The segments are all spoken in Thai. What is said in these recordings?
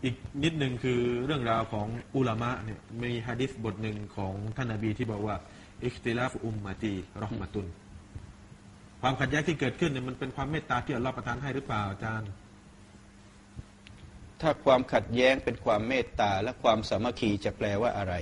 อีกนิดหนึ่งคือเรื่องราวของอุลามะเนี่ยมีหะดีษบทหนึ่งของท่านนบีที่บอกว่าอิคติลาฟอุมมะตีเราะห์มะตุนความขัดแย้งที่เกิดขึ้นเนี่ยมันเป็นความเมตตาที่อัลเลาะห์ประทานให้หรือเปล่าอาจารย์ถ้าความขัดแย้งเป็นความเมตตาและความสามัคคีจะแปลว่าอะไร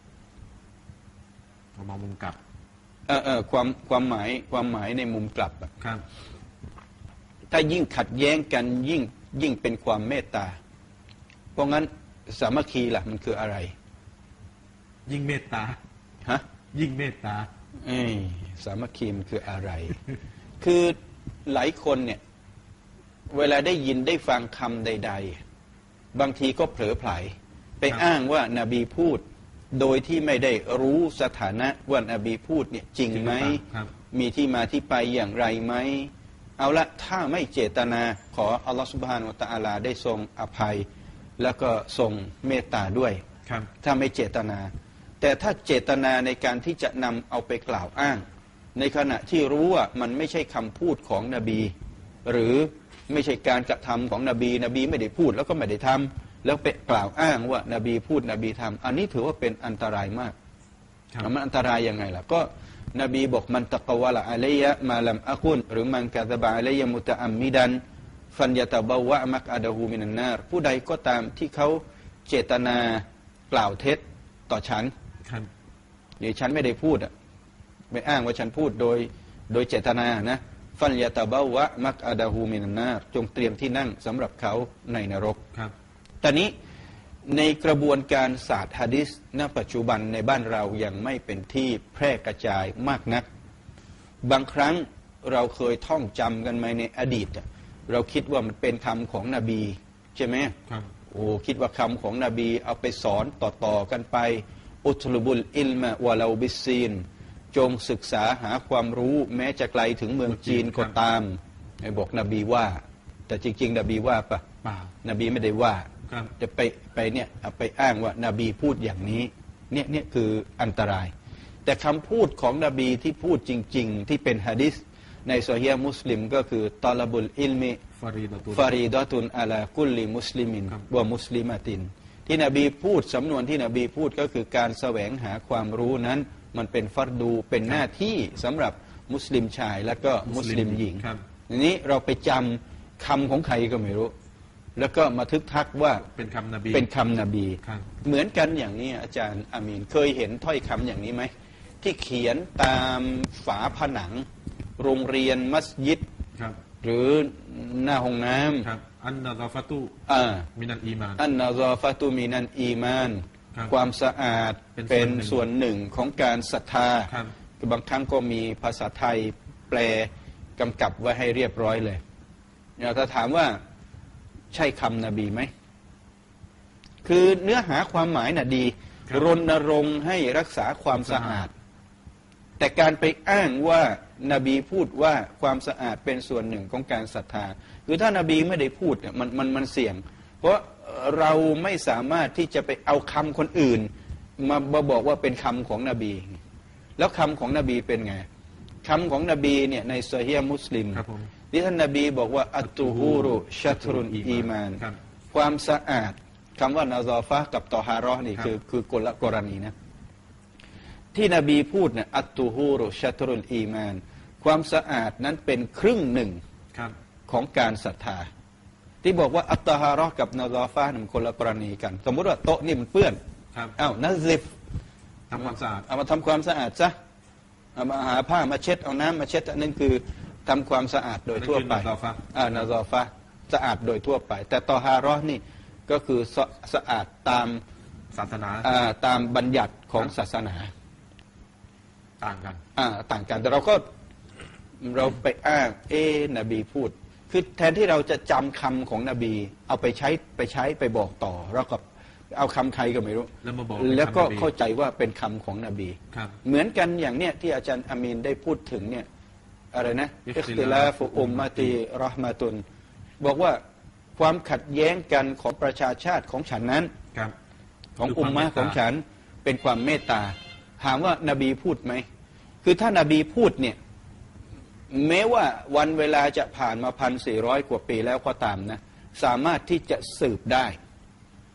มองมุมกลับความหมายในมุมกลับครับถ้ายิ่งขัดแย้งกันยิ่งเป็นความเมตตาเพราะงั้นสามัคคีล่ะมันคืออะไรยิ่งเมตตาฮะยิ่งเมตตาสามัคคีมันคืออะไร คือหลายคนเนี่ยเวลาได้ยินได้ฟังคำใดๆบางทีก็เผลอไผลไปอ้างว่านบีพูดโดยที่ไม่ได้รู้สถานะว่านบีพูดเนี่ยจริงไหมมีที่มาที่ไปอย่างไรไหมเอาละถ้าไม่เจตนาขออัลลอฮฺซุบฮานะฮูวะตะอาลาได้ทรงอภัยแล้วก็ทรงเมตตาด้วยถ้าไม่เจตนาแต่ถ้าเจตนาในการที่จะนำเอาไปกล่าวอ้างในขณะที่รู้ว่ามันไม่ใช่คำพูดของนบีหรือไม่ใช่การกระทำของนบีไม่ได้พูดแล้วก็ไม่ได้ทำแล้วไปกล่าวอ้างว่านบีพูดนบีทำอันนี้ถือว่าเป็นอันตรายมากมันอันตรายยังไงล่ะก็นบีบอกมันตะกวะละอะลัยยะมาลัมอะกุนหรือมันกะซะบะอะลัยยะมุตะอัมมิดันฟันยะตะบะวะมักอะดะฮูมินันนารผู้ใดก็ตามที่เขาเจตนากล่าวเท็จต่อฉันอย่างฉันไม่ได้พูดไม่อ้างว่าฉันพูดโดยเจตนานะฟันยะตะบะวะมักอะดะฮูมินันนารจงเตรียมที่นั่งสำหรับเขาในนรกตอนนี้ในกระบวนการศาสตร์หะดีษณปัจจุบันในบ้านเรายังไม่เป็นที่แพร่กระจายมากนักบางครั้งเราเคยท่องจำกันมาในอดีตเราคิดว่ามันเป็นคำของนบีใช่ไหมคิดว่าคำของนบีเอาไปสอนต่อๆกันไปอุตลุบุลอิลมะวะลาบิสซีนจงศึกษาหาความรู้แม้จะไกลถึงเมืองจีนก็ตามไอ้บอกนบีว่าแต่จริงๆนบีว่าปะเปล่านบีไม่ได้ว่าจะไปเนี่ยไปอ้างว่านบีพูดอย่างนี้เนี่ยคืออันตรายแต่คำพูดของนบีที่พูดจริงๆที่เป็นหะดีษในซอฮีฮ์มุสลิมก็คือตอลาบุลอิลมิฟารีดะตุนอะลากุลลิมุสลิมินวะมุสลิมะตินที่นบีพูดสำนวนที่นบีพูดก็คือการแสวงหาความรู้นั้นมันเป็นฟัรดูเป็นหน้าที่สำหรับมุสลิมชายและก็มุสลิมหญิงทีนี้เราไปจำคำของใครก็ไม่รู้แล้วก็มาทึกทักว่าเป็นคำนบีเหมือนกันอย่างนี้อาจารย์อามีนเคยเห็นถ้อยคำอย่างนี้ไหมที่เขียนตามฝาผนังโรงเรียนมัสยิดหรือหน้าห้องน้ำอันนาซาฟะตุมินันอีมานอันนาซาฟะตุมินันอีมานความสะอาดเป็นส่วนหนึ่งของการศรัทธาบางครั้งก็มีภาษาไทยแปลกำกับไว้ให้เรียบร้อยเลยถ้าถามว่าใช่คำนบีไหมคือเนื้อหาความหมายน่ะดีรณรงค์ให้รักษาความสะอาดแต่การไปอ้างว่านบีพูดว่าความสะอาดเป็นส่วนหนึ่งของการศรัทธาคือถ้านบีไม่ได้พูดเนี่ยมันเสี่ยงเพราะเราไม่สามารถที่จะไปเอาคำคนอื่นมาบอกว่าเป็นคำของนบีแล้วคำของนบีเป็นไงคำของนบีเนี่ยในซอฮีฮ์มุสลิมที่ท่านนบีบอกว่าอัตตุฮูรุชัตรุนอีมานความสะอาดคำว่านาซอฟะกับตอฮาเราะห์นี่คือกรณีนะที่นบีพูดเนี่ยอัตตุฮูรุชัตรุนอีมานความสะอาดนั้นเป็นครึ่งหนึ่งของการศรัทธาที่บอกว่าอัตตอฮาเราะห์กับนาซอฟะมันคนละกรณีกันสมมติว่าโต๊ะนี่มันเปื้อนนัซิฟทำความสะอาดเอามาทำความสะอาดซะเอามาหาผ้ามาเช็ดเอาน้ำมาเช็ดนั่นคือทำความสะอาดโดยทั่วไปนาซอฟะสะอาดโดยทั่วไปแต่ตอฮาเราะห์นี่ก็คือสะอาดตามศาสนาตามบัญญัติของศาสนาต่างกันแต่เราไปอ้างนบีพูดคือแทนที่เราจะจำคำของนบีเอาไปใช้ไปบอกต่อเราก็เอาคำใครก็ไม่รู้แล้วก็เข้าใจว่าเป็นคำของนบีเหมือนกันอย่างเนี้ยที่อาจารย์อามีนได้พูดถึงเนี่ยอะไรนะอิคติลาฟุอุมมะตีเราะห์มะตุนบอกว่าความขัดแย้งกันของประชาชาติของฉันนั้นของอุมมะของฉันเป็นความเมตตาถามว่านบีพูดไหมคือถ้านบีพูดเนี่ยแม้ว่าวันเวลาจะผ่านมา 1,400 กว่าปีแล้วก็ตามนะสามารถที่จะสืบได้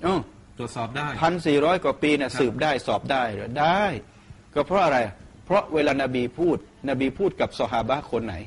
อ๋อตรวจสอบได้ 1,400 กว่าปีเนี่ยสืบได้สอบได้เหรอได้ ก็เพราะอะไร เพราะเวลานบีพูดกับซอฮาบะห์คนไหน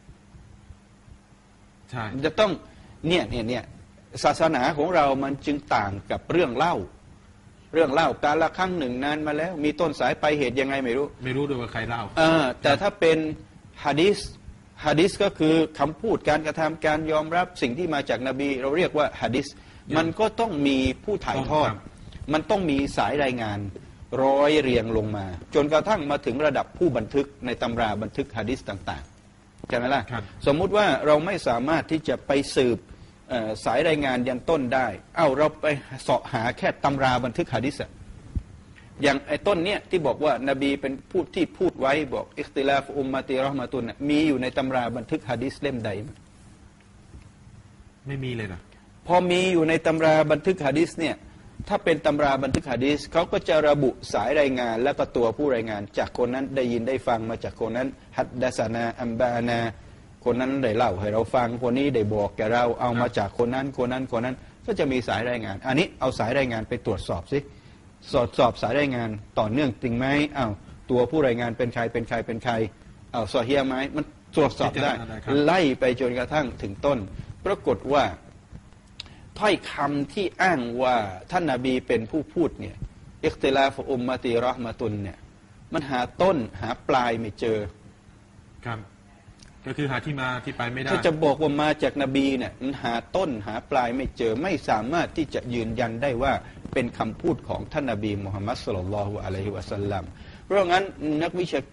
ใช่จะต้องเนี่ยศาสนาของเรามันจึงต่างกับเรื่องเล่าการละครั้งหนึ่งนานมาแล้ว มีต้นสายปลายเหตุยังไงไม่รู้ไม่รู้ด้วยว่าใครเล่าแต่ถ้าเป็นฮะดิษก็คือคำพูดการกระทำการยอมรับสิ่งที่มาจากนบีเราเรียกว่าฮะดิษมันก็ต้องมีผู้ถ่ายทอด มันต้องมีสายรายงานร้อยเรียงลงมา จนกระทั่งมาถึงระดับผู้บันทึกในตำราบันทึกฮะดิษต่างๆใช่ไหมล่ะ สมมุติว่าเราไม่สามารถที่จะไปสืบสายรายงานยันต้นได้เราไปเสาะหาแค่ตำราบันทึกหะดีษอย่างไอ้ต้นเนี้ยที่บอกว่านบีเป็นผู้ที่พูดไว้บอกอิคติลาฟอุมมะติเราะห์มะตุนมีอยู่ในตำราบันทึกหะดีษเล่มใดไหมไม่มีเลยนะพอมีอยู่ในตำราบันทึกหะดีษเนี่ยถ้าเป็นตำราบันทึกหะดีษเขาก็จะระบุสายรายงานและก็ตัวผู้รายงานจากคนนั้นได้ยินได้ฟังมาจากคนนั้นฮัดดะซะนาอัมบานาคนนั้นได้เล่าให้เราฟังคนนี้ได้บอกแกเราเอามาจากคนนั้นก็จะมีสายรายงาน อันนี้เอาสายรายงานไปตรวจสอบสิตรวจสอบสายรายงานต่อเนื่องจริงไหมตัวผู้รายงานเป็นใครซอฮีฮ์ไหมมันตรวจสอบได้ไล่ไปจนกระทั่งถึงต้นปรากฏว่าถ้อยคำที่อ้างว่าท่านนบีเป็นผู้พูดเนี่ยอิคติลาฟอุมมะติเราะห์มะตุนเนี่ยมันหาต้นหาปลายไม่เจอครับก็คือหาที่มาที่ไปไม่ได้ถ้าจะบอกว่ามาจากนบีเนี่ยมันหาต้นหาปลายไม่เจอไม่สามารถที่จะยืนยันได้ว่าเป็นคำพูดของท่านนบีมุฮัมมัดศ็อลลัลลอฮุอะลัยฮิวะซัลลัมเพราะงั้นนักวิชา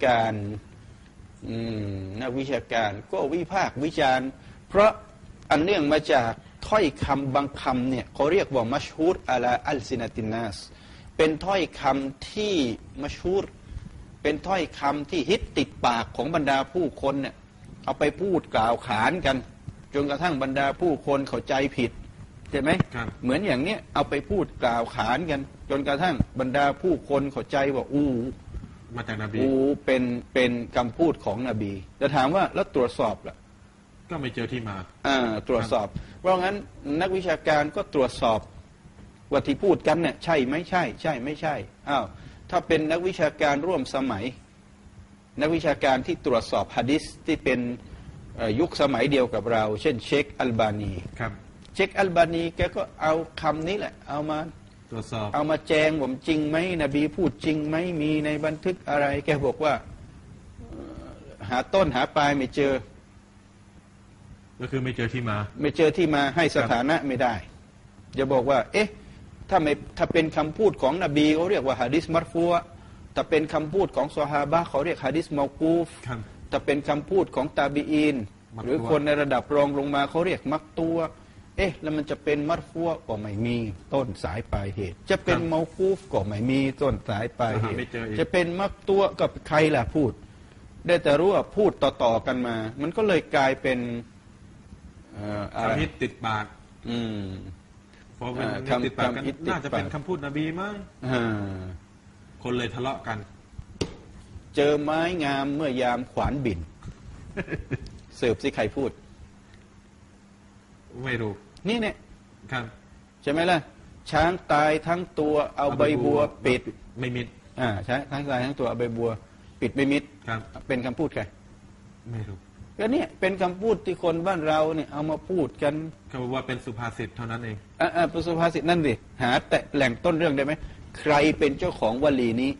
การก็วิพากษ์วิจารณ์เพราะอันเนื่องมาจากถ้อยคำบางคำเนี่ยเขาเรียกว่ามัชฮูรอะลาอัลซินาตินนัสเป็นถ้อยคำที่มัชฮูรเป็นถ้อยคำที่ฮิตติดปากของบรรดาผู้คนเนี่ยเอาไปพูดกล่าวขานกันจนกระทั่งบรรดาผู้คนเข้าใจผิดใช่ไหมเหมือนอย่างเนี้ยเอาไปพูดกล่าวขานกันจนกระทั่งบรรดาผู้คนเข้าใจว่ามาจากนบีเป็นคำพูดของนบีจะถามว่าแล้วตรวจสอบล่ะก็ไม่เจอที่มาตรวจสอบเพราะงั้นนักวิชาการก็ตรวจสอบว่าที่พูดกันเนี่ยใช่ไม่ใช่ไม่ใช่ถ้าเป็นนักวิชาการร่วมสมัยนักวิชาการที่ตรวจสอบหะดีษที่เป็นยุคสมัยเดียวกับเราเช่นเชคอัลบานีเชคอัลบานีแกก็เอาคำนี้แหละเอามาตรวจสอบเอามาแจงว่าจริงไหมนบีพูดจริงไหมมีในบันทึกอะไรแกบอกว่าหาต้นหาปลายไม่เจอก็คือไม่เจอที่มาให้สถานะไม่ได้จะบอกว่าถ้าเป็นคำพูดของนบีเขาเรียกว่าหะดีษมัรฟูอ์แต่เป็นคำพูดของซอฮาบะห์เขาเรียกหะดีษเมากูฟแต่เป็นคำพูดของตาบีอีนหรือคนในระดับรองลงมาเขาเรียกมักตัวแล้วมันจะเป็นมัรฟูอ์ก็ไม่มีต้นสายปลายเหตุจะเป็นเมากูฟก็ไม่มีต้นสายปลายเหตุจะเป็นมักตัวกับใครล่ะพูดได้แต่รู้ว่าพูดต่อๆกันมา มันก็เลยกลายเป็นคำฮิตติดปากพอเป็นติดปากกันน่าจะเป็นคำพูดนบีมั้งคนเลยทะเลาะกันเจอไม้งามเมื่อยามขวานบินสืบสิใครพูดไม่รู้นี่เนี่ยครับใช่ไหมล่ะช้างตายทั้งตัวเอาใบบัวปิดไม่มิดใช่ช้างตายทั้งตัวเอาใบบัวปิดไม่มิดเป็นคำพูดใครไม่รู้ก็เนี่ยเป็นคำพูดที่คนบ้านเราเนี่ยเอามาพูดกันเขาบอกว่าเป็นสุภาษิตเท่านั้นเองเป็นสุภาษิตนั่นสิหาแต่แหล่งต้นเรื่องได้ไหมใครเป็นเจ้าของวลีนี้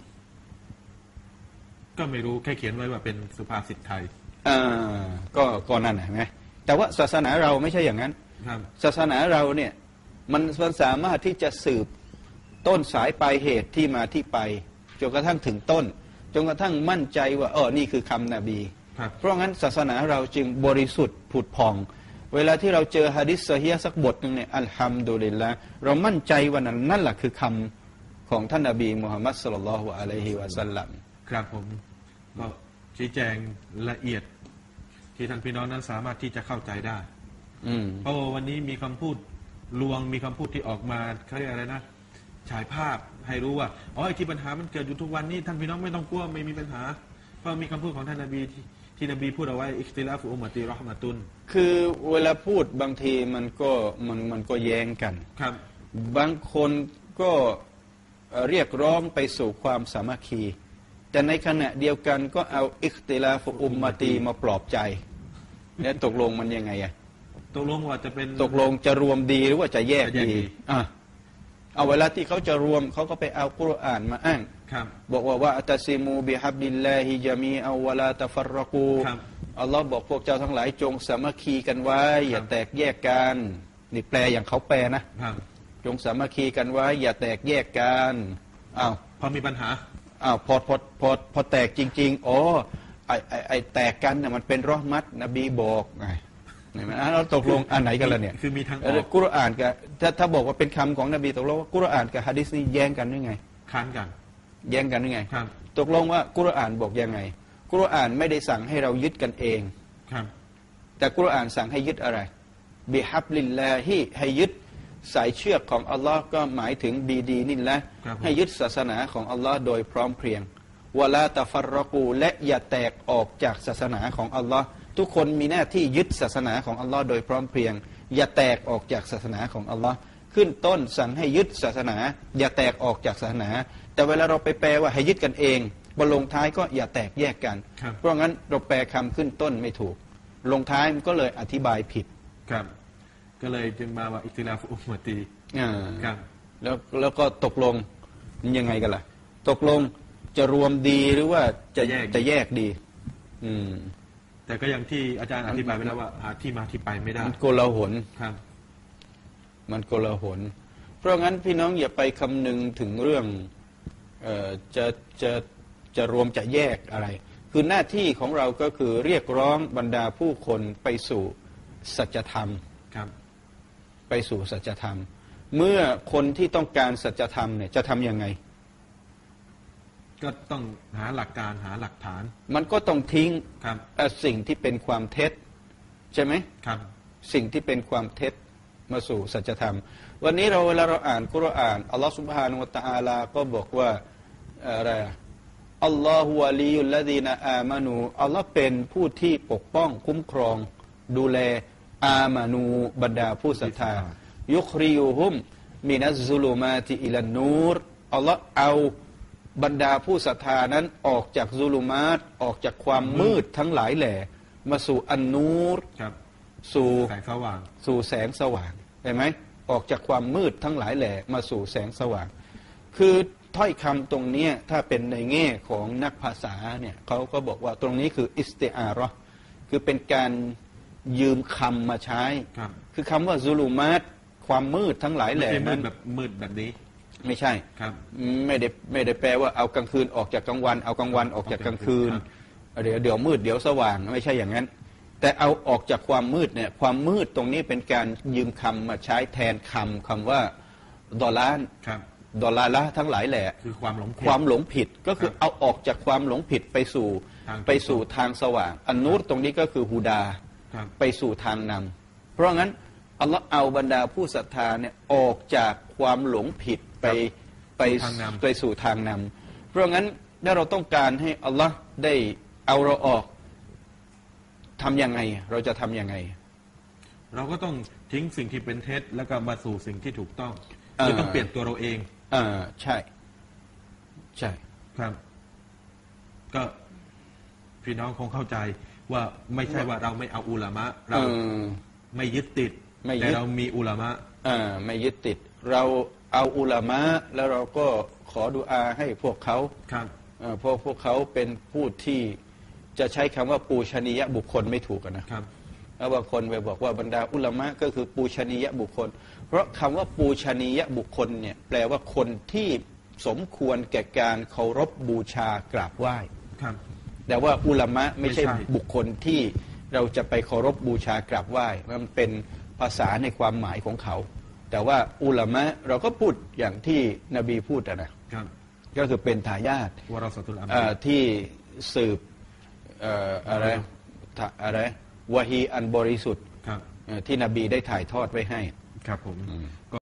ก็ไม่รู้แค่เขียนไว้ว่าเป็นสุภาษิตไทยก็นั่นเห็นไหมแต่ว่าศาสนาเราไม่ใช่อย่างนั้นศาสนาเราเนี่ยมันสามารถที่จะสืบต้นสายปลายเหตุที่มาที่ไปจนกระทั่งถึงต้นจนกระทั่งมั่นใจว่านี่คือคำนบีเพราะงั้นศาสนาเราจึงบริสุทธิ์ผุดผ่องเวลาที่เราเจอหะดีษซอฮีฮ์สักบทหนึ่งเนี่ยอัลฮัมดุลิลละห์เรามั่นใจว่านั่นแหละคือคำของท่านนบีมุฮัมมัดศ็อลลัลลอฮุอะลัยฮิวะซัลลัมครับผมก็ชี้แจงละเอียดที่ท่านพี่น้องนั้นสามารถที่จะเข้าใจได้วันนี้มีคำพูดลวงมีคำพูดที่ออกมาเขาเรียกอะไรนะฉายภาพให้รู้ว่าที่ปัญหามันเกิดอยู่ทุกวันนี้ท่านพี่น้องไม่ต้องกลัวไม่มีปัญหาเพราะมีคำพูดของท่านนบีที่นบีพูดเอาไว้อิคติลาฟอุมมะติเราะห์มะตุนคือเวลาพูดบางทีมันก็แย้งกันครับบางคนก็เรียกร้องไปสู่ความสามัคคีแต่ในขณะเดียวกันก็เอาอิคติลาฟอุมมะตีมาปลอบใจแล้วตกลงมันยังไงอะตกลงว่าจะเป็นตกลงจะรวมดีหรือว่าจะแยกดีเอาเวลาที่เขาจะรวมเขาก็ไปเอากุรอานมาอ้างบอกว่าอัตซิมูบิฮับดิลลาฮิญะมีอัวะลาตะฟัรรอกูอัลลอฮ์บอกพวกเจ้าทั้งหลายจงสามัคคีกันไว้อย่าแตกแยกกันนี่แปลอย่างเขาแปลนะจงสามัคคีกันไว้อย่าแตกแยกกันพอมีปัญหาพอแตกจริงๆไอแตกกันเนี่ยมันเป็นรอห์มัตนบีบอกไงเราตกลงอันไหนกันล่ะเนี่ยคือมีทางออกกุรอานกับถ้าบอกว่าเป็นคำของนบีตกลงว่ากุรอานกับหะดีษนี่แย้งกันหรือไงค้านกันแย้งกันหรือไงตกลงว่ากุรอานบอกยังไงกุรอานไม่ได้สั่งให้เรายึดกันเองแต่กุรอานสั่งให้ยึดอะไรบิฮับลิลลาฮิให้ยึดสายเชือกของอัลลอฮ์ก็หมายถึงบีดีนี่แหละให้ยึดศาสนาของอัลลอฮ์โดยพร้อมเพรียงวะลาตะฟัรรอกูและอย่าแตกออกจากศาสนาของอัลลอฮ์ทุกคนมีหน้าที่ยึดศาสนาของอัลลอฮ์โดยพร้อมเพรียงอย่าแตกออกจากศาสนาของอัลลอฮ์ขึ้นต้นสั่งให้ยึดศาสนาอย่าแตกออกจากศาสนาแต่เวลาเราไปแปลว่าให้ยึดกันเองบนลงท้ายก็อย่าแตกแยกกันเพราะงั้นเราแปลคำขึ้นต้นไม่ถูกลงท้ายมันก็เลยอธิบายผิดครับก็เลยจึงมาว่าอิคติลาฟอุมมะตีครับแล้วก็ตกลงยังไงกันล่ะตกลงจะรวมดีหรือว่าจะแยกดีแต่ก็อย่างที่อาจารย์อธิบายไปแล้วว่าหาที่มาที่ไปไม่ได้มันโกลาหลครับมันโกลาหลเพราะงั้นพี่น้องอย่าไปคำนึงถึงเรื่องจะรวมจะแยกอะไรคือหน้าที่ของเราก็คือเรียกร้องบรรดาผู้คนไปสู่สัจธรรมไปสู่สัจธรรมเมื่อคนที่ต้องการสัจธรรมเนี่ยจะทำยังไงก็ต้องหาหลักการหาหลักฐานมันก็ต้องทิ้งสิ่งที่เป็นความเท็จใช่ไหมครับสิ่งที่เป็นความเท็จมาสู่สัจธรรมวันนี้เวลาเราอ่านกุรอานอัลลอฮฺซุบฮานะฮูวะตะอาลาก็บอกว่าอะไรอัลลอฮฺวะลียุลลดีนะอามานูอัลลอฮฺเป็นผู้ที่ปกป้องคุ้มครองดูแลอามานูบรรดาผู้ศรัทธายุคริยูฮุมมินัซซุลูมาติอิลันนูรอัลลอฮฺเอาบรรดาผู้ศรัทธานั้นออกจากซุลูมาตออกจากความมืดทั้งหลายแหล่มาสู่อันนูรสู่แสงสว่างสู่แสงสว่างเห็นไหมออกจากความมืดทั้งหลายแหล่มาสู่แสงสว่างคือถ้อยคำตรงนี้ถ้าเป็นในแง่ของนักภาษาเนี่ยเขาก็บอกว่าตรงนี้คืออิสติอาระห์คือเป็นการยืมคำมาใช้คือคำว่าซุลูมาตความมืดทั้งหลายแหล่นั้นแบบมืดแบบนี้ไม่ใช่ไม่ได้แปลว่าเอากลางคืนออกจากกลางวันเอากลางวันออกจากกลางคืนเดี๋ยวมืดเดี๋ยวสว่างไม่ใช่อย่างนั้นแต่เอาออกจากความมืดเนี่ยความมืดตรงนี้เป็นการยืมคำมาใช้แทนคำว่าดอลลาร์ดอลลาร์ละทั้งหลายแหละคือความหลงผิดก็คือเอาออกจากความหลงผิดไปสู่ทางสว่างอันนูรตรงนี้ก็คือฮูดาไปสู่ทางนำเพราะงั้นอัลลอฮ์เอาบรรดาผู้ศรัทธาเนี่ยออกจากความหลงผิดไปสู่ทางนำเพราะงั้นถ้าเราต้องการให้อัลลอฮ์ได้เอาเราออกทำยังไงเราจะทำยังไงเราก็ต้องทิ้งสิ่งที่เป็นเท็จแล้วก็มาสู่สิ่งที่ถูกต้องคือต้องเปลี่ยนตัวเราเองใช่ครับก็พี่น้องคงเข้าใจว่าไม่ใช่ว่าเราไม่เอาอุลามะเราไม่ยึดติดแต่เรามีอุลามะไม่ยึดติดเราเอาอุลามะแล้วเราก็ขอดุอาให้พวกเขาเพราะพวกเขาเป็นผู้ที่จะใช้คำว่าปูชนียบุคคลไม่ถูกนะครับแล้วบางคนไปบอกว่าบรรดาอุลามะก็คือปูชนียบุคคลเพราะคำว่าปูชนียบุคคลเนี่ยแปลว่าคนที่สมควรแก่การเคารพบูชากราบไหว้แต่ว่าอุลามะไม่ใช่บุคคลที่เราจะไปเคารพบูชากราบไหว้มันเป็นภาษาในความหมายของเขาแต่ว่าอุลามะเราก็พูดอย่างที่นบีพูดนะก็คือเป็นทายาทที่สืบอะไรวะฮีอันบริสุทธิ์ที่นบีได้ถ่ายทอดไว้ให้ครับผม